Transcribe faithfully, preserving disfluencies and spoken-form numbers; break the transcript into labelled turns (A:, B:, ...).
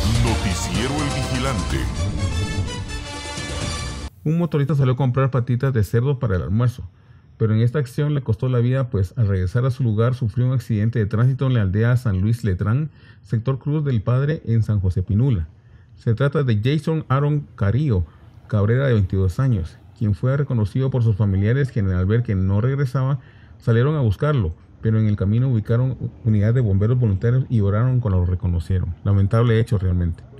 A: Noticiero El Vigilante.
B: Un motorista salió a comprar patitas de cerdo para el almuerzo, pero en esta acción le costó la vida, pues al regresar a su lugar sufrió un accidente de tránsito en la aldea San Luis Letrán, sector Cruz del Padre, en San José Pinula. Se trata de Jason Aaron Carillo Cabrera, de veintidós años, quien fue reconocido por sus familiares, quienes al ver que no regresaba salieron a buscarlo, pero en el camino ubicaron unidades de bomberos voluntarios y oraron cuando lo reconocieron. Lamentable hecho realmente.